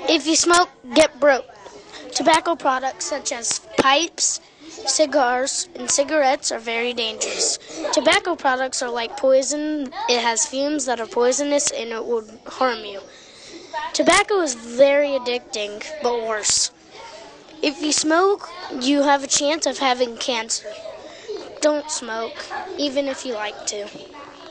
If you smoke, get broke. Tobacco products such as pipes, cigars, and cigarettes are very dangerous. Tobacco products are like poison. It has fumes that are poisonous and it would harm you. Tobacco is very addicting, but worse. If you smoke, you have a chance of having cancer. Don't smoke, even if you like to.